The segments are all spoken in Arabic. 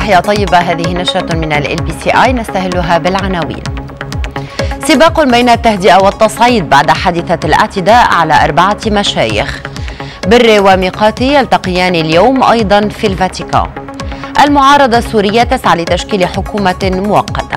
تحية طيبة. هذه نشرة من LBCI نستهلها بالعناوين. سباق بين التهدئة والتصعيد بعد حادثة الاعتداء على 4 مشايخ. بر وميقاتي يلتقيان اليوم أيضا في الفاتيكان. المعارضة السورية تسعى لتشكيل حكومة مؤقتة.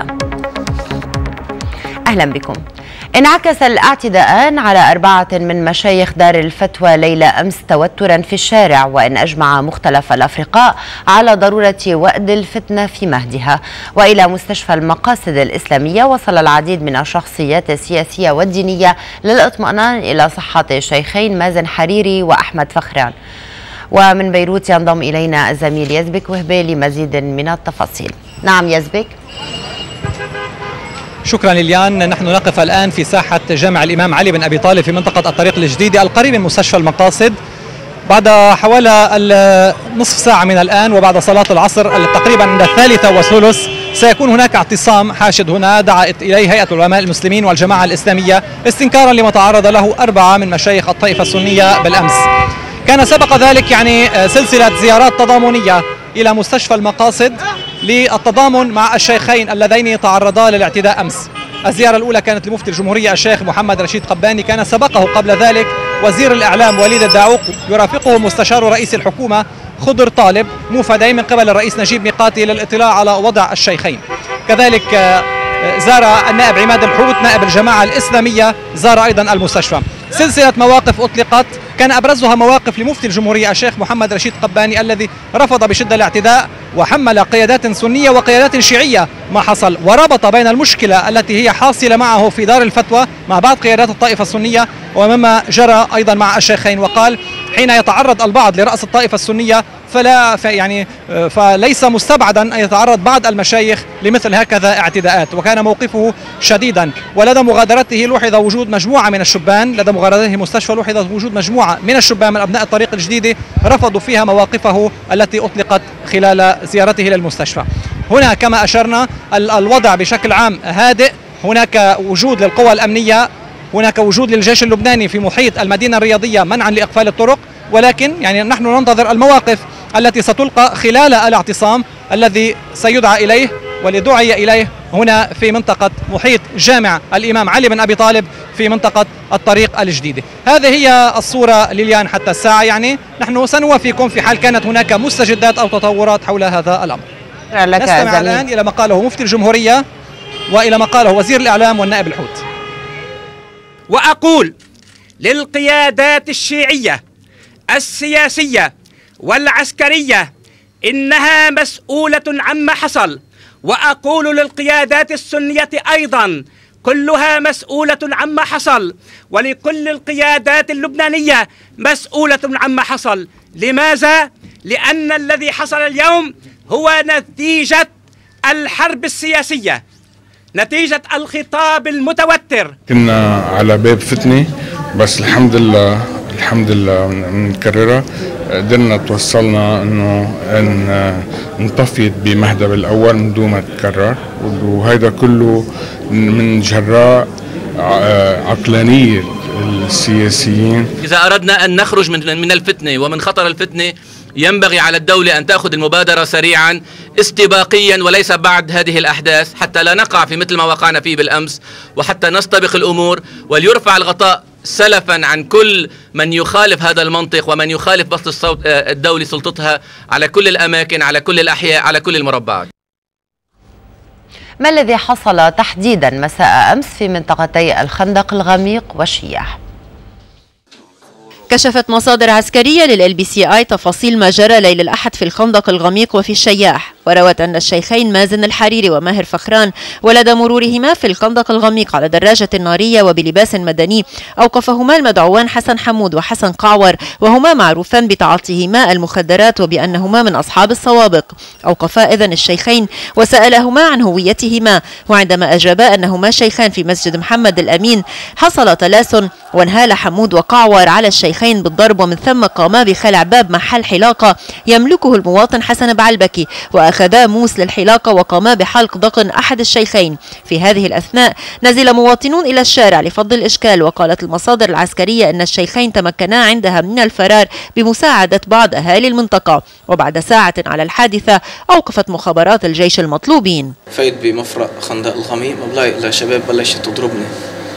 أهلا بكم. انعكس الاعتداءان على 4 من مشايخ دار الفتوى ليلة أمس توترا في الشارع، وإن أجمع مختلف الأفرقاء على ضرورة وأد الفتنة في مهدها. وإلى مستشفى المقاصد الإسلامية وصل العديد من الشخصيات السياسية والدينية للإطمئنان إلى صحة الشيخين مازن حريري وأحمد فخران. ومن بيروت ينضم إلينا الزميل يزبك وهبي لمزيد من التفاصيل. نعم يزبك. شكرا ليليان. نحن نقف الآن في ساحة جامع الإمام علي بن أبي طالب في منطقة الطريق الجديدة القريب من مستشفى المقاصد. بعد حوالي نصف ساعة من الآن وبعد صلاة العصر تقريبا عند 3:30 سيكون هناك اعتصام حاشد هنا دعت إليه هيئة العلماء المسلمين والجماعة الإسلامية استنكارا لما تعرض له 4 من مشايخ الطائفة السنية بالأمس. كان سبق ذلك سلسلة زيارات تضامنية إلى مستشفى المقاصد للتضامن مع الشيخين اللذين تعرضا للاعتداء أمس. الزيارة الأولى كانت لمفتي الجمهورية الشيخ محمد رشيد قباني، كان سبقه قبل ذلك وزير الإعلام وليد الداعوق، يرافقه مستشار رئيس الحكومة خضر طالب، موفدين من قبل الرئيس نجيب ميقاتي للاطلاع على وضع الشيخين. كذلك زار النائب عماد الحوت نائب الجماعة الإسلامية، زار أيضا المستشفى. سلسلة مواقف أطلقت كان أبرزها مواقف لمفتي الجمهورية الشيخ محمد رشيد قباني الذي رفض بشدة الاعتداء وحمل قيادات سنية وقيادات شيعية ما حصل، وربط بين المشكلة التي هي حاصلة معه في دار الفتوى مع بعض قيادات الطائفة السنية ومما جرى أيضا مع الشيخين. وقال حين يتعرض البعض لرأس الطائفة السنية فليس مستبعدا أن يتعرض بعض المشايخ لمثل هكذا اعتداءات. وكان موقفه شديدا. ولدى مغادرته لوحظ وجود مجموعة من الشبان، لدى مغادرته مستشفى لوحظ وجود مجموعة من الشبان من أبناء الطريق الجديدة رفضوا فيها مواقفه التي أطلقت خلال زيارته للمستشفى. هنا كما أشرنا الوضع بشكل عام هادئ، هناك وجود للقوى الأمنية، هناك وجود للجيش اللبناني في محيط المدينة الرياضية منعا لإقفال الطرق، ولكن نحن ننتظر المواقف التي ستلقى خلال الاعتصام الذي سيدعى إليه ولدعي إليه هنا في منطقة محيط جامع الإمام علي بن أبي طالب في منطقة الطريق الجديدة. هذه هي الصورة ليليان حتى الساعة. نحن سنوافيكم في حال كانت هناك مستجدات أو تطورات حول هذا الأمر. نستمع الآن إلى ما قاله مفتي الجمهورية وإلى ما قاله وزير الإعلام والنائب الحوت. وأقول للقيادات الشيعية السياسية والعسكرية إنها مسؤولة عما حصل، وأقول للقيادات السنية أيضا كلها مسؤولة عما حصل، ولكل القيادات اللبنانية مسؤولة عما حصل. لماذا؟ لأن الذي حصل اليوم هو نتيجة الحرب السياسية، نتيجة الخطاب المتوتر. كنا على باب فتنة بس الحمد لله مكررة قدرنا توصلنا انه انطفيت بمهدب الاول من دون ما تتكرر، وهذا كله من جراء عقلانية السياسيين. إذا أردنا أن نخرج من الفتنة ومن خطر الفتنة ينبغي على الدولة أن تأخذ المبادرة سريعا استباقيا وليس بعد هذه الأحداث، حتى لا نقع في مثل ما وقعنا فيه بالأمس، وحتى نستبق الأمور وليرفع الغطاء سلفا عن كل من يخالف هذا المنطق ومن يخالف بسط الصوت الدولي سلطتها على كل الأماكن، على كل الأحياء، على كل المربعات. ما الذي حصل تحديدا مساء أمس في منطقتي الخندق الغميق والشياح؟ كشفت مصادر عسكرية للLBCI تفاصيل ما جرى ليل الأحد في الخندق الغميق وفي الشياح، وروت أن الشيخين مازن الحريري وماهر فخران ولدى مرورهما في الخندق الغميق على دراجة نارية وبلباس مدني أوقفهما المدعوان حسن حمود وحسن قعور، وهما معروفان بتعاطيهما المخدرات وبأنهما من أصحاب السوابق. أوقفا إذن الشيخين وسألهما عن هويتهما، وعندما أجابا أنهما شيخان في مسجد محمد الأمين حصل تلاسن وانهال حمود وقعور على الشيخين بالضرب، ومن ثم قاما بخلع باب محل حلاقة يملكه المواطن حسن بعلبكي، وأخذ وأخذا موس للحلاقة وقاما بحلق ذقن أحد الشيخين. في هذه الأثناء نزل مواطنون إلى الشارع لفض الإشكال، وقالت المصادر العسكرية أن الشيخين تمكنا عندها من الفرار بمساعدة بعض أهالي المنطقة. وبعد ساعة على الحادثة أوقفت مخابرات الجيش المطلوبين. فايت بمفرق خندق الغميق، بلاقي الشباب بلشت تضربني،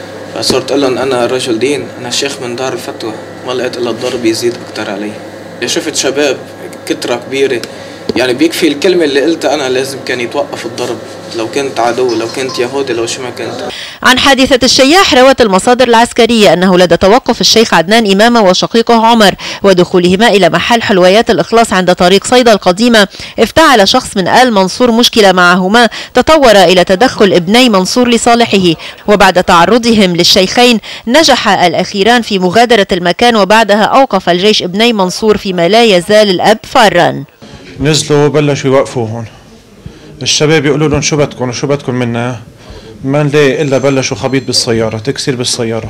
فصرت أقول لهم أنا رجل دين، أنا شيخ من دار الفتوى، ما لقيت إلا الضرب يزيد أكتر علي. شفت شباب كترة كبيرة، يعني بيكفي الكلمة اللي قلتها أنا لازم كان يتوقف الضرب، لو كنت عدو، لو كنت يهودي، لو شو ما كنت. عن حادثة الشياح روت المصادر العسكرية أنه لدى توقف الشيخ عدنان إمامة وشقيقه عمر ودخولهما إلى محل حلويات الإخلاص عند طريق صيدا القديمة، افتعل شخص من آل منصور مشكلة معهما تطور إلى تدخل ابني منصور لصالحه. وبعد تعرضهم للشيخين نجح الأخيران في مغادرة المكان، وبعدها أوقف الجيش ابني منصور فيما لا يزال الأب فارا. نزلوا بلشوا يوقفوا هون، الشباب يقولوا لهم شو بدكم وشو بدكم منا، ما نلاقي الا بلشوا خبيط بالسياره، تكسير بالسياره.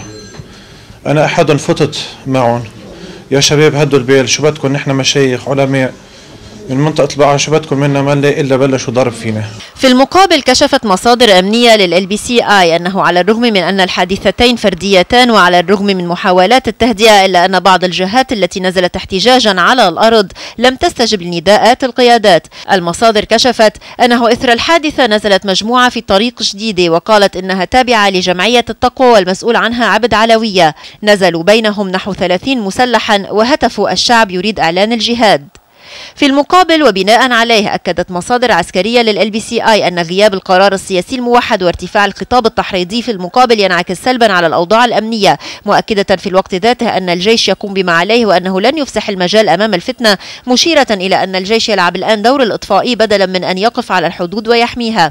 انا احدهم فتت معهم، يا شباب هدوا البال، شو بدكم، نحن مشايخ علماء من منطقة البقعة، شو بدكم منا، ما نلاقي الا بلشوا ضرب فينا. في المقابل كشفت مصادر أمنية للLBCI أنه على الرغم من أن الحادثتين فرديتان وعلى الرغم من محاولات التهدئة، إلا أن بعض الجهات التي نزلت احتجاجا على الأرض لم تستجب لنداءات القيادات. المصادر كشفت أنه إثر الحادثة نزلت مجموعة في طريق جديدة، وقالت إنها تابعة لجمعية التقوى والمسؤول عنها عبد علوية. نزلوا بينهم نحو 30 مسلحا وهتفوا الشعب يريد إعلان الجهاد. في المقابل وبناء عليه أكدت مصادر عسكرية للLBCI أن غياب القرار السياسي الموحد وارتفاع الخطاب التحريضي في المقابل ينعكس سلبا على الأوضاع الأمنية، مؤكدة في الوقت ذاته أن الجيش يقوم بما عليه وأنه لن يفسح المجال أمام الفتنة، مشيرة إلى أن الجيش يلعب الآن دور الإطفائي بدلا من أن يقف على الحدود ويحميها.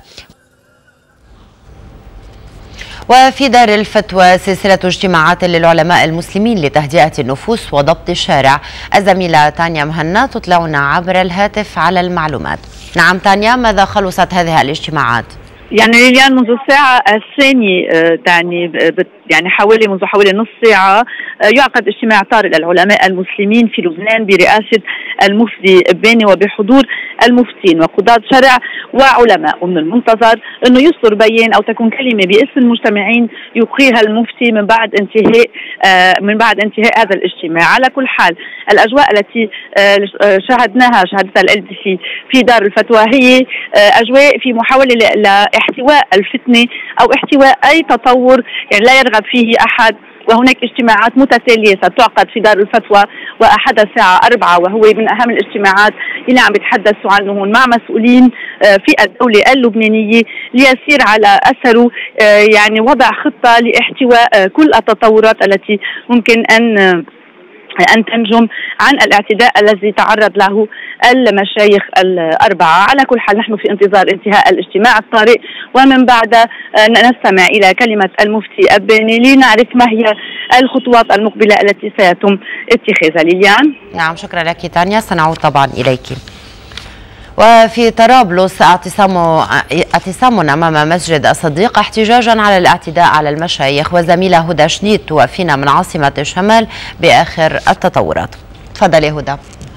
وفي دار الفتوى سلسلة اجتماعات للعلماء المسلمين لتهدئة النفوس وضبط الشارع. الزميلة تانيا مهنا تطلعنا عبر الهاتف على المعلومات. نعم تانيا، ماذا خلصت هذه الاجتماعات؟ يعني ليليان منذ الساعة الثانية يعني حوالي نص ساعة يعقد اجتماع طارئ للعلماء المسلمين في لبنان برئاسة المفتي باني وبحضور المفتين وقضاة شرع وعلماء. ومن المنتظر انه يصدر بيان او تكون كلمة باسم المجتمعين يلقيها المفتي من بعد انتهاء هذا الاجتماع. على كل حال الاجواء التي شهدتها الLBC في دار الفتوى هي اجواء في محاولة لاحتواء الفتنة او احتواء اي تطور يعني لا يرغب فيه احد. وهناك اجتماعات متتالية ستعقد في دار الفتوى، وأحدها الساعة 4 وهو من أهم الاجتماعات اللي عم بيتحدثوا عنه مع مسؤولين في الدولة اللبنانية ليسير على أثره يعني وضع خطة لاحتواء كل التطورات التي ممكن أن تنجم عن الاعتداء الذي تعرض له المشايخ الأربعة. على كل حال نحن في انتظار انتهاء الاجتماع الطارئ، ومن بعد نستمع إلى كلمة المفتي الباني لنعرف ما هي الخطوات المقبلة التي سيتم اتخاذها. ليليان. نعم، شكرا لك تانيا، سنعود طبعا إليك. وفي طرابلس اعتصام أمام مسجد الصديق احتجاجا على الاعتداء على المشايخ. وزميلة هدى شديد توفينا من عاصمة الشمال بآخر التطورات. تفضلي هدى.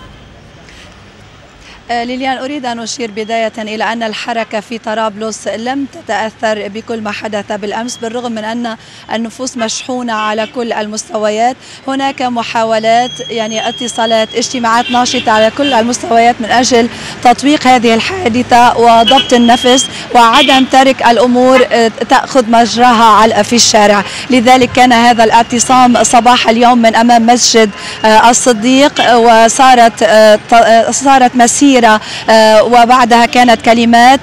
ليليان، أريد أن أشير بداية إلى أن الحركة في طرابلس لم تتأثر بكل ما حدث بالأمس، بالرغم من أن النفوس مشحونة على كل المستويات. هناك محاولات يعني اتصالات، اجتماعات ناشطة على كل المستويات من أجل تطبيق هذه الحادثة وضبط النفس وعدم ترك الأمور تأخذ مجراها في الشارع. لذلك كان هذا الاعتصام صباح اليوم من أمام مسجد الصديق، وصارت مسيرة وبعدها كانت كلمات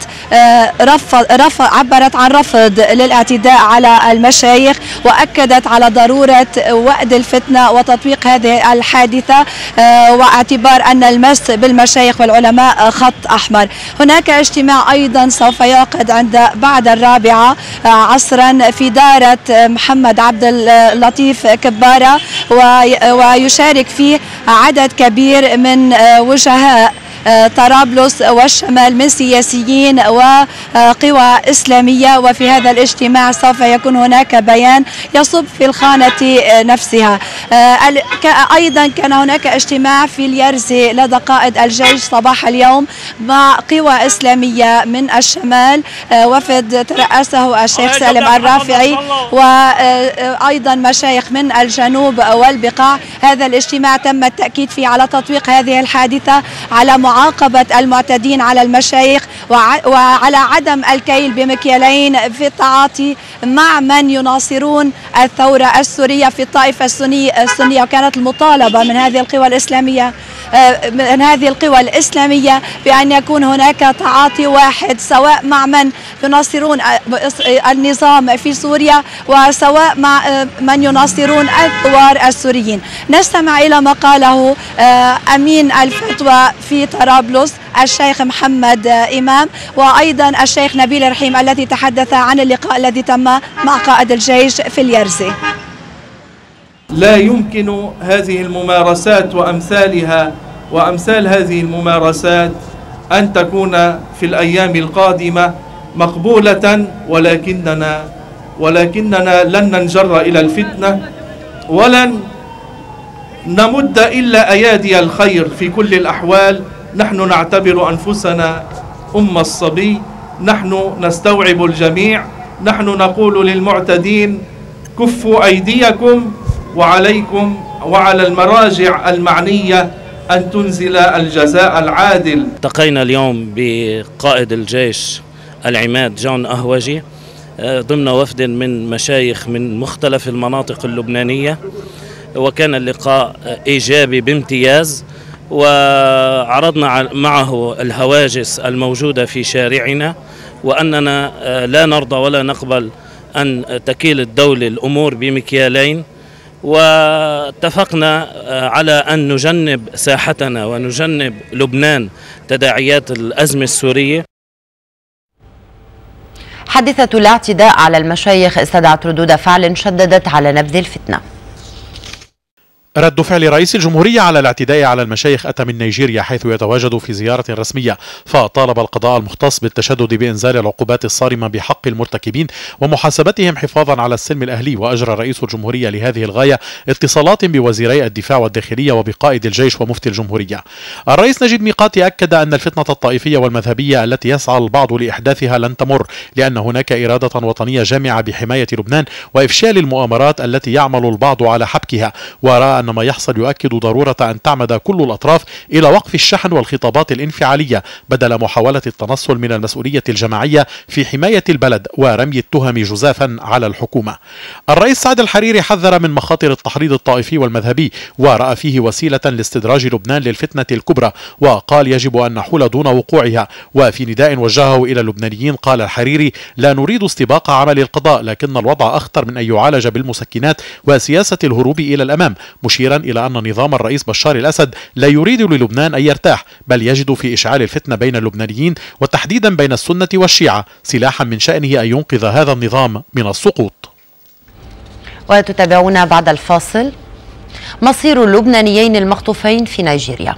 عبرت عن رفض للاعتداء على المشايخ، وأكدت على ضرورة وقد الفتنة وتطبيق هذه الحادثة واعتبار أن المس بالمشايخ والعلماء خط أحمر. هناك اجتماع أيضا سوف يعقد بعد 4 عصرا في دارة محمد عبد اللطيف كبارة، ويشارك فيه عدد كبير من وجهاء طرابلس والشمال من سياسيين وقوى إسلامية، وفي هذا الاجتماع سوف يكون هناك بيان يصب في الخانة نفسها. أيضا كان هناك اجتماع في اليرزي لدى قائد الجيش صباح اليوم مع قوى إسلامية من الشمال، وفد ترأسه الشيخ سالم الرافعي وأيضا مشايخ من الجنوب والبقاع. هذا الاجتماع تم التأكيد فيه على تطبيق هذه الحادثة، على معاقبة المعتدين على المشايخ، وعلى عدم الكيل بمكيالين في التعاطي مع من يناصرون الثورة السورية في الطائفة السنية. وكانت المطالبة من هذه القوى الإسلامية بأن يكون هناك تعاطي واحد، سواء مع من يناصرون النظام في سوريا وسواء مع من يناصرون الثوار السوريين. نستمع إلى ما قاله أمين الفتوى في طرابلس الشيخ محمد إمام، وأيضا الشيخ نبيل رحيم الذي تحدث عن اللقاء الذي تم مع قائد الجيش في اليرزي. لا يمكن هذه الممارسات وأمثالها وأمثال هذه الممارسات أن تكون في الأيام القادمة مقبولة، ولكننا لن ننجر إلى الفتنة ولن نمد إلا أيادي الخير في كل الأحوال. نحن نعتبر أنفسنا الصبي، نحن نستوعب الجميع، نحن نقول للمعتدين كفوا أيديكم، وعليكم وعلى المراجع المعنية أن تنزل الجزاء العادل. التقينا اليوم بقائد الجيش العماد جون أهوجي ضمن وفد من مشايخ من مختلف المناطق اللبنانية، وكان اللقاء إيجابي بامتياز، وعرضنا معه الهواجس الموجودة في شارعنا، وأننا لا نرضى ولا نقبل أن تكيل الدولة الأمور بمكيالين، واتفقنا على أن نجنب ساحتنا ونجنب لبنان تداعيات الأزمة السورية. حادثة الاعتداء على المشايخ استدعت ردود فعل شددت على نبذ الفتنة. رد فعل رئيس الجمهورية على الاعتداء على المشايخ أتى من نيجيريا، حيث يتواجد في زيارة رسمية، فطالب القضاء المختص بالتشدد بإنزال العقوبات الصارمة بحق المرتكبين ومحاسبتهم حفاظا على السلم الأهلي. وأجرى رئيس الجمهورية لهذه الغاية اتصالات بوزيري الدفاع والداخلية وبقائد الجيش ومفتي الجمهورية. الرئيس نجيب ميقاتي أكد أن الفتنة الطائفية والمذهبية التي يسعى البعض لإحداثها لن تمر، لأن هناك إرادة وطنية جامعة بحماية لبنان وإفشال المؤامرات التي يعمل البعض على حبكها، ورأى أن ما يحصل يؤكد ضرورة أن تعمد كل الأطراف إلى وقف الشحن والخطابات الانفعالية بدل محاولة التنصل من المسؤولية الجماعية في حماية البلد ورمي التهم جزافا على الحكومة. الرئيس سعد الحريري حذر من مخاطر التحريض الطائفي والمذهبي، ورأى فيه وسيلة لاستدراج لبنان للفتنة الكبرى، وقال يجب أن نحول دون وقوعها. وفي نداء وجهه إلى اللبنانيين قال الحريري: لا نريد استباق عمل القضاء، لكن الوضع أخطر من أن يعالج بالمسكنات وسياسة الهروب إلى الأمام، مشيرا إلى أن نظام الرئيس بشار الأسد لا يريد للبنان أن يرتاح، بل يجد في إشعال الفتنة بين اللبنانيين وتحديدا بين السنة والشيعة سلاحا من شأنه أن ينقذ هذا النظام من السقوط. وتتابعون بعد الفاصل مصير اللبنانيين المخطوفين في نيجيريا.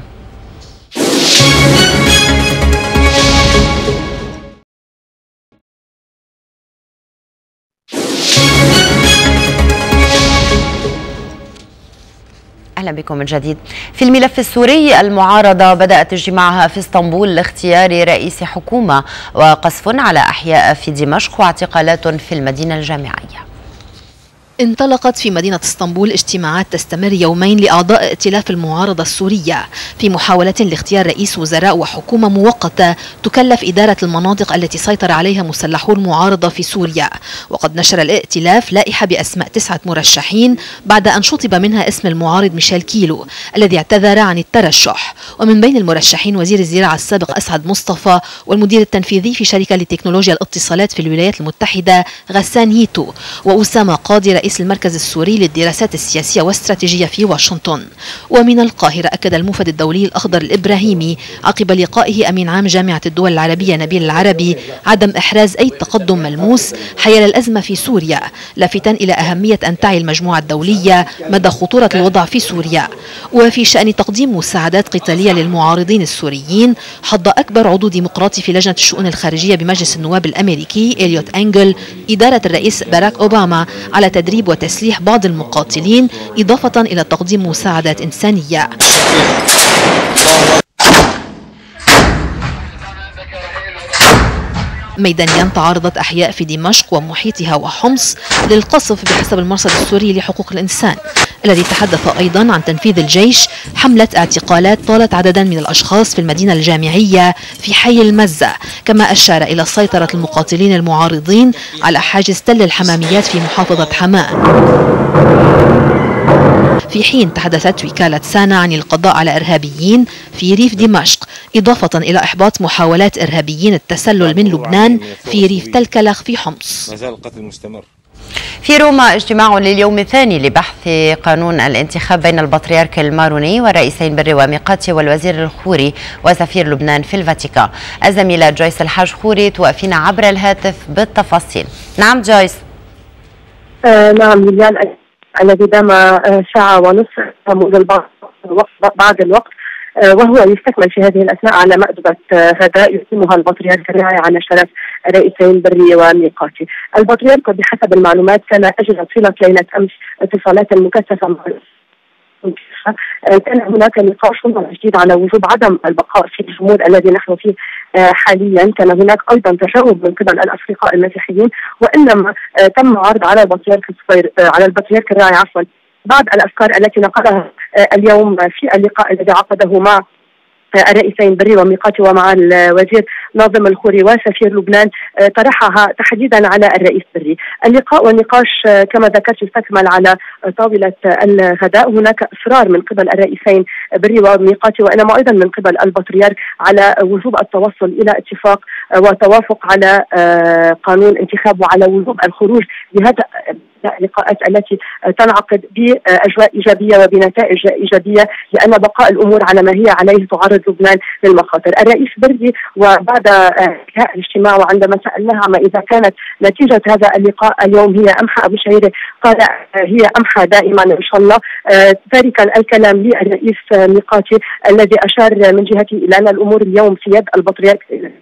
أهلا بكم من جديد. في الملف السوري، المعارضة بدأت اجتماعها في اسطنبول لاختيار رئيس حكومة، وقصف على أحياء في دمشق واعتقالات في المدينة الجامعية. انطلقت في مدينة اسطنبول اجتماعات تستمر يومين لأعضاء ائتلاف المعارضة السورية في محاولة لاختيار رئيس وزراء وحكومة مؤقتة تكلف إدارة المناطق التي سيطر عليها مسلحو المعارضة في سوريا. وقد نشر الائتلاف لائحة بأسماء 9 مرشحين بعد أن شطب منها اسم المعارض ميشيل كيلو الذي اعتذر عن الترشح. ومن بين المرشحين وزير الزراعة السابق أسعد مصطفى، والمدير التنفيذي في شركة لتكنولوجيا الاتصالات في الولايات المتحدة غسان هيتو، وأسامة قاضي رئيس رئيس المركز السوري للدراسات السياسية والاستراتيجية في واشنطن. ومن القاهرة أكد الموفد الدولي الأخضر الإبراهيمي عقب لقائه أمين عام جامعة الدول العربية نبيل العربي عدم إحراز أي تقدم ملموس حيال الأزمة في سوريا، لافتا إلى أهمية أن تعي المجموعة الدولية مدى خطورة الوضع في سوريا. وفي شأن تقديم مساعدات قتالية للمعارضين السوريين، حض أكبر عضو ديمقراطي في لجنة الشؤون الخارجية بمجلس النواب الأمريكي إليوت أنجل إدارة الرئيس باراك أوباما على تدريب وتسليح بعض المقاتلين، إضافة إلى تقديم مساعدات إنسانية. ميدانيا تعرضت أحياء في دمشق ومحيطها وحمص للقصف بحسب المرصد السوري لحقوق الإنسان، الذي تحدث أيضا عن تنفيذ الجيش حملة اعتقالات طالت عددا من الأشخاص في المدينة الجامعية في حي المزة، كما أشار إلى سيطرة المقاتلين المعارضين على حاجز تل الحماميات في محافظة حماة، في حين تحدثت وكالة سانا عن القضاء على إرهابيين في ريف دمشق، إضافة إلى إحباط محاولات إرهابيين التسلل من لبنان في ريف تل كلخ في حمص. ما زال القتل مستمر. في روما اجتماع لليوم الثاني لبحث قانون الانتخاب بين البطريرك الماروني والرئيسين بري وميقاتي والوزير الخوري وسفير لبنان في الفاتيكان. الزميلة جويس الحاج خوري توقفينا عبر الهاتف بالتفاصيل. نعم جويس. نعم ليليان، الذي دام ساعة ونصف منذ بعض الوقت، وهو يستكمل في هذه الأثناء على مأدبة غداء يقيمها البطريرك الراعي على شرف رئيسين بري وميقاتي. البطريرك بحسب المعلومات كان أجرى طيلة ليلة أمس اتصالات مكثفة مع كان هناك نقاش جديد على وجوب عدم البقاء في الجمود الذي نحن فيه حاليا. كان هناك ايضا تجاوب من قبل الافرقاء المسيحيين، وانما تم عرض على البطريرك الراعي بعض الافكار التي نقلها اليوم في اللقاء الذي عقده مع الرئيسين بري وميقاتي ومع الوزير ناظم الخوري وسفير لبنان، طرحها تحديدا على الرئيس بري. اللقاء والنقاش كما ذكرت يستكمل على طاولة الغداء. هناك إصرار من قبل الرئيسين بري وميقاتي وإنما أيضا من قبل البطريرك على وجوب التوصل إلى اتفاق وتوافق على قانون انتخاب وعلى وجوب الخروج بهذا اللقاءات التي تنعقد بأجواء إيجابية وبنتائج إيجابية، لأن بقاء الأمور على ما هي عليه تعرض لبنان للمخاطر. الرئيس بري وبعد انتهاء الاجتماع وعندما سألناها عما إذا كانت نتيجة هذا اللقاء اليوم هي أمحى أبو شهيرة، قال هي أمحى دائما إن شاء الله، تاركا الكلام للرئيس ميقاتي الذي أشار من جهته إلى أن الأمور اليوم في يد البطريرك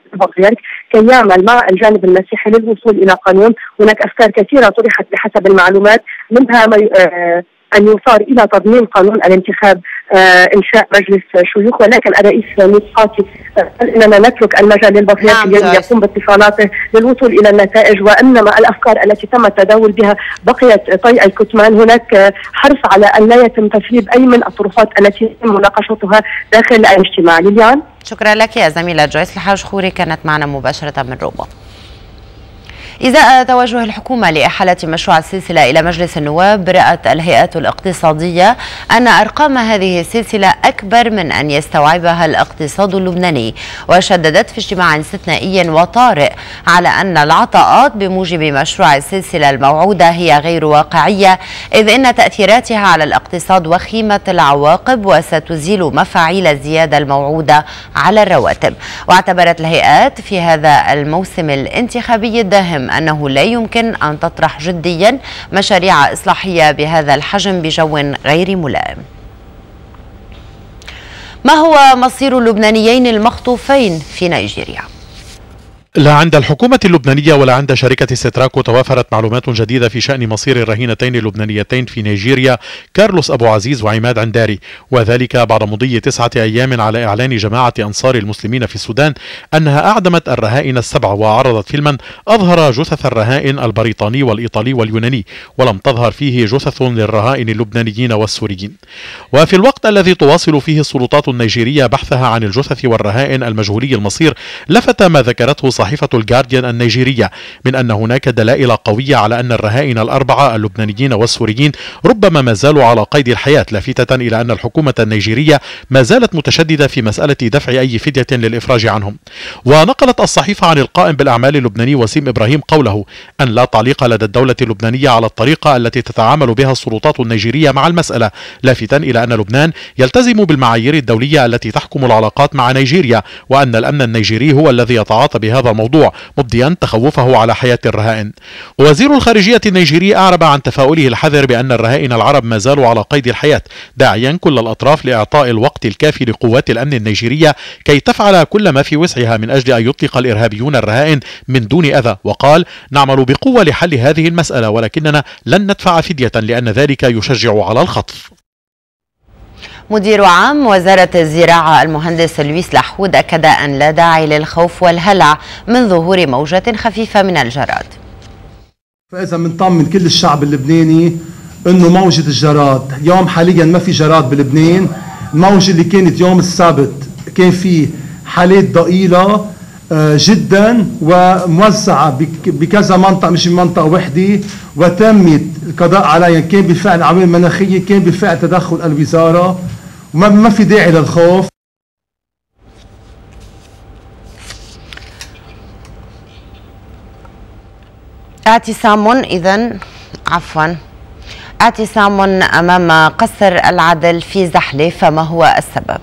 كي يعمل مع الجانب المسيحي للوصول إلى قانون. هناك أفكار كثيرة طرحت بحسب المعلومات، منها أن يصار إلى تضمين قانون الانتخاب إنشاء مجلس شيوخ، ولكن الرئيس ميقاتي قال إننا نترك المجال للبطريرك الذي يقوم باتصالاته للوصول إلى النتائج، وإنما الأفكار التي تم التداول بها بقيت طي الكتمان. هناك حرص على أن لا يتم تسريب أي من الطروحات التي يتم مناقشتها داخل الاجتماع. ليليان، شكرا لك يا زميلة جويس الحاج خوري، كانت معنا مباشرة من روما. إزاء توجه الحكومة لإحالة مشروع السلسلة إلى مجلس النواب، رأت الهيئات الاقتصادية أن أرقام هذه السلسلة أكبر من أن يستوعبها الاقتصاد اللبناني، وشددت في اجتماع استثنائي وطارئ على أن العطاءات بموجب مشروع السلسلة الموعودة هي غير واقعية، إذ إن تأثيراتها على الاقتصاد وخيمة العواقب وستزيل مفاعيل الزيادة الموعودة على الرواتب. واعتبرت الهيئات في هذا الموسم الانتخابي الداهم أنه لا يمكن أن تطرح جديا مشاريع إصلاحية بهذا الحجم بجو غير ملائم. ما هو مصير اللبنانيين المخطوفين في نيجيريا؟ لا عند الحكومة اللبنانية ولا عند شركة ستراكو توافرت معلومات جديدة في شأن مصير الرهينتين اللبنانيتين في نيجيريا كارلوس أبو عزيز وعماد عنداري، وذلك بعد مضي 9 أيام على إعلان جماعة أنصار المسلمين في السودان أنها أعدمت الرهائن ال7 وعرضت فيلما أظهر جثث الرهائن البريطاني والإيطالي واليوناني، ولم تظهر فيه جثث للرهائن اللبنانيين والسوريين. وفي الوقت الذي تواصل فيه السلطات النيجيرية بحثها عن الجثث والرهائن المجهولي المصير، لفت ما ذكرته صحيفة الجارديان النيجيرية من أن هناك دلائل قوية على أن الرهائن الأربعة اللبنانيين والسوريين ربما ما زالوا على قيد الحياة، لافتة إلى أن الحكومة النيجيرية ما زالت متشددة في مسألة دفع أي فدية للإفراج عنهم. ونقلت الصحيفة عن القائم بالأعمال اللبناني وسيم إبراهيم قوله أن لا تعليق لدى الدولة اللبنانية على الطريقة التي تتعامل بها السلطات النيجيرية مع المسألة، لافتا إلى أن لبنان يلتزم بالمعايير الدولية التي تحكم العلاقات مع نيجيريا، وأن الأمن النيجيري هو الذي يتعاطى بهذا الموضوع، مبديا تخوفه على حياة الرهائن. وزير الخارجية النيجيري أعرب عن تفاؤله الحذر بأن الرهائن العرب ما زالوا على قيد الحياة، داعيا كل الأطراف لإعطاء الوقت الكافي لقوات الأمن النيجيرية كي تفعل كل ما في وسعها من أجل أن يطلق الإرهابيون الرهائن من دون أذى. وقال: نعمل بقوة لحل هذه المسألة، ولكننا لن ندفع فدية لأن ذلك يشجع على الخطف. مدير عام وزارة الزراعة المهندس لويس لحود أكد أن لا داعي للخوف والهلع من ظهور موجة خفيفة من الجراد. فإذا بنطمن كل الشعب اللبناني أنه موجة الجراد اليوم حاليا ما في جراد بلبنان. الموجة اللي كانت يوم السبت كان في حالات ضئيلة جدا وموزعة بكذا منطقة مش منطقة وحدة، وتمت القضاء عليها، كان بالفعل عوامل مناخية، كان بالفعل تدخل الوزارة، وما في داعي للخوف. اعتصام أمام قصر العدل في زحلة، فما هو السبب؟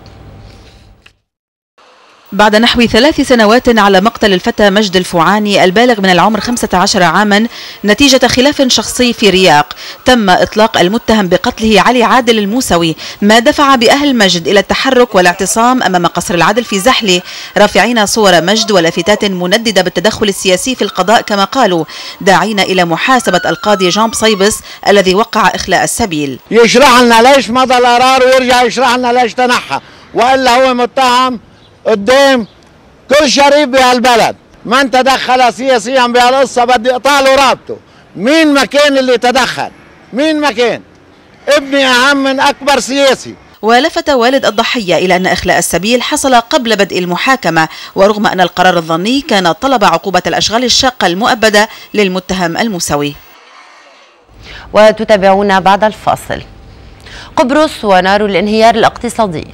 بعد نحو 3 سنوات على مقتل الفتى مجد الفوعاني البالغ من العمر 15 عاما نتيجة خلاف شخصي في رياق، تم إطلاق المتهم بقتله علي عادل الموسوي، ما دفع بأهل مجد إلى التحرك والاعتصام أمام قصر العدل في زحلة، رافعين صور مجد ولافتات منددة بالتدخل السياسي في القضاء كما قالوا، داعين إلى محاسبة القاضي جان بصيبس الذي وقع إخلاء السبيل. يشرح لنا ليش مضى القرار ويرجع يشرح لنا ليش تنحى، وإلا هو متهم قدام كل شريف بهالبلد. من تدخل سياسيا بهالقصة بدي اقطع له رابطه. مين مكان اللي تدخل؟ مين مكان؟ ابني أهم من أكبر سياسي. ولفت والد الضحية إلى أن إخلاء السبيل حصل قبل بدء المحاكمة، ورغم أن القرار الظني كان طلب عقوبة الأشغال الشاقة المؤبدة للمتهم الموسوي. وتتابعون بعد الفاصل. قبرص ونار الانهيار الاقتصادي.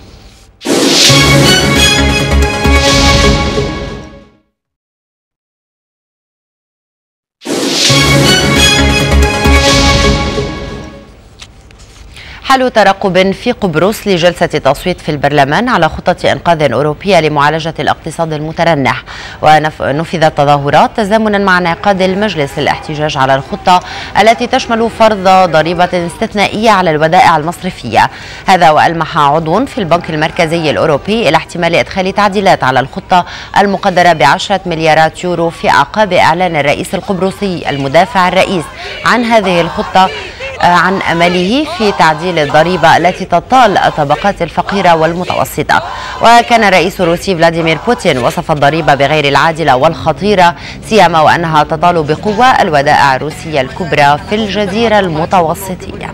حال ترقب في قبرص لجلسة تصويت في البرلمان على خطة إنقاذ أوروبية لمعالجة الاقتصاد المترنح، ونفذت تظاهرات تزامنا مع انعقاد المجلس الاحتجاج على الخطة التي تشمل فرض ضريبة استثنائية على الودائع المصرفية. هذا وألمح عضو في البنك المركزي الأوروبي إلى احتمال إدخال تعديلات على الخطة المقدرة ب10 مليارات يورو في أعقاب إعلان الرئيس القبرصي المدافع الرئيس عن هذه الخطة عن أمله في تعديل الضريبة التي تطال الطبقات الفقيرة والمتوسطة. وكان الرئيس الروسي فلاديمير بوتين وصف الضريبة بغير العادلة والخطيرة، سيما وأنها تطال بقوة الودائع الروسية الكبرى في الجزيرة المتوسطية.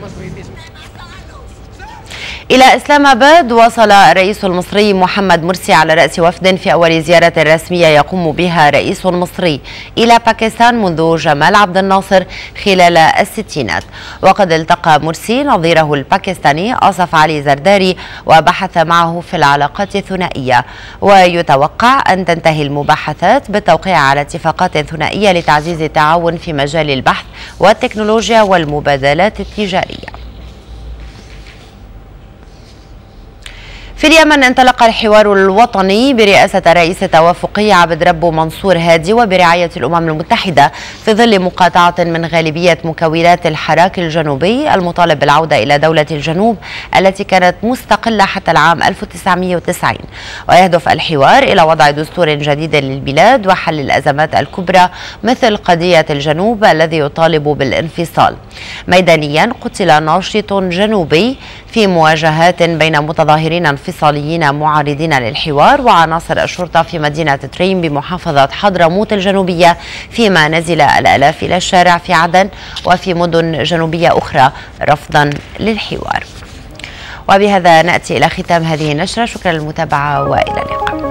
إلى إسلام آباد وصل الرئيس المصري محمد مرسي على رأس وفد في أول زيارة رسمية يقوم بها رئيس مصري إلى باكستان منذ جمال عبد الناصر خلال الستينات. وقد التقى مرسي نظيره الباكستاني آصف علي زرداري وبحث معه في العلاقات الثنائية، ويتوقع أن تنتهي المباحثات بالتوقيع على اتفاقات ثنائية لتعزيز التعاون في مجال البحث والتكنولوجيا والمبادلات التجارية. في اليمن انطلق الحوار الوطني برئاسة رئيس التوافقية عبد ربه منصور هادي وبرعاية الأمم المتحدة في ظل مقاطعة من غالبية مكونات الحراك الجنوبي المطالب بالعودة إلى دولة الجنوب التي كانت مستقلة حتى العام 1990. ويهدف الحوار إلى وضع دستور جديد للبلاد وحل الأزمات الكبرى مثل قضية الجنوب الذي يطالب بالانفصال. ميدانيا قتل ناشط جنوبي في مواجهات بين متظاهرين انفصاليين معارضين للحوار وعناصر الشرطة في مدينة تريم بمحافظة حضرموت الجنوبية، فيما نزل الآلاف إلى الشارع في عدن وفي مدن جنوبية أخرى رفضا للحوار. وبهذا نأتي إلى ختام هذه النشرة. شكرا للمتابعة وإلى اللقاء.